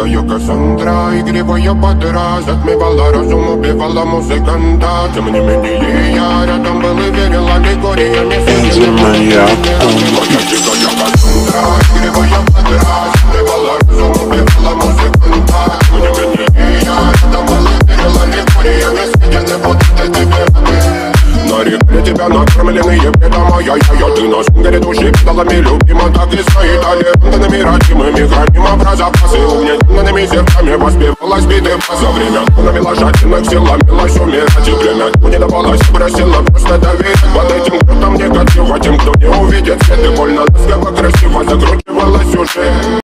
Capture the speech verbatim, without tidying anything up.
дикая Кассандра, игривая подра, затмевала разум, убивала музыканта. Тем не менее я рядом был и верила легория. Энзи Маньяк. Моя дикая Кассандра, игривая подра, затмевала разум, убивала музыканта. Тем не менее я рядом был и верила легория. Не будут тебе нарекли тебя накормленные бредом, ай-яй-яй. Ты на сунгере души педалами любима, так и свои талентами родимыми храним про запасы. Угнетенными сердцами воспевалась биты за время навела жадных сил, ломилась умирать. И время не давалось, просила просто доверить. Под этим кто-то негатив, а тем, кто не увидит свет. И больно ласково, красиво закручивалась уже.